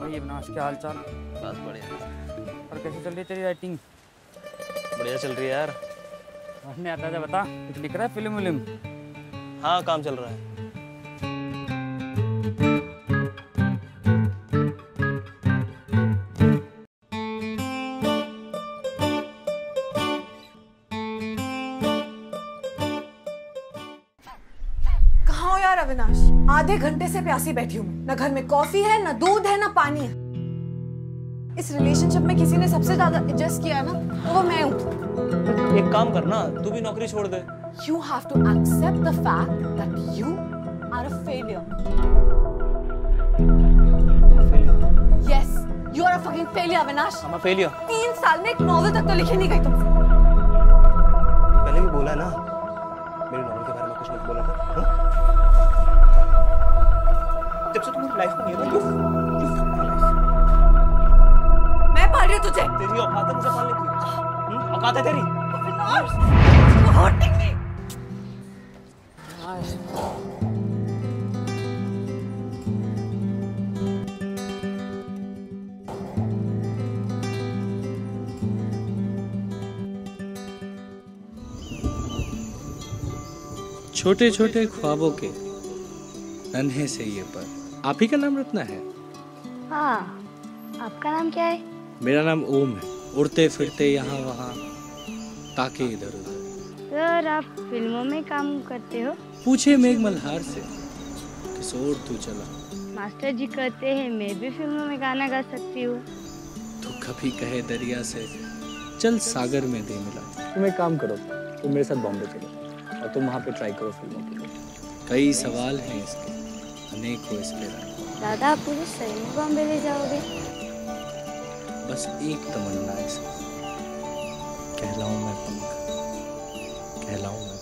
भाई अविनाश, क्या हाल चाल? बस बढ़िया। और कैसी चल रही है तेरी राइटिंग? बढ़िया चल रही है यार। नहीं आता था, बता कुछ लिख रहा है? फिल्म विल्म? हाँ, काम चल रहा है। कहाँ हो यार अविनाश? आधे घंटे से प्यासी बैठी हूँ। ना घर में कॉफी है, ना दूध है, ना पानी है। इस रिलेशनशिप में किसी ने सबसे ज्यादा एडजस्ट किया है ना, वो मैं हूँ। एक काम करना, तू भी नौकरी छोड़ दे। You have to accept the fact that you are a failure. Yes, you are a fucking failure, Avinash. I'm a failure। 3 साल में एक नॉवेल तक तो लिखी नहीं गई तुमसे। पहले भी बोला है ना, मेरी नॉवेल के बारे में कुछ मत बोला कर। जब से तुम्हारी लाइफ में नहीं है ना, मैं पाल रही हूँ तुझे। तेरी औकात है मुझे पालने की? औकात है तेरी? अविनाश, बहुत टिक गई। छोटे छोटे ख्वाबों के नन्हे से ये पर। आप ही का नाम रत्ना है? हाँ, आपका नाम क्या है? मेरा नाम ओम है। उड़ते फिरते यहाँ वहाँ, ताके इधर उधर। सर, आप फिल्मों में काम करते हो? पूछे मेघ मल्हार से, किस ओर तू चला। मास्टर जी कहते हैं मैं भी फिल्मों में गाना गा सकती हूँ। तो कभी कहे दरिया से, चल सागर में दे मिला। तुम एक काम करो, तुम मेरे साथ बॉम्बे चलो और तुम वहाँ पे ट्राई करो फिल्मों के लिए। कई सवाल हैं इसके, अनेक हो इसके राज। दादा, आप मुझे सही में बॉम्बे ले जाओगे? बस एक तमन्ना है, कहलाऊं मैं पंख, कहलाऊं मैं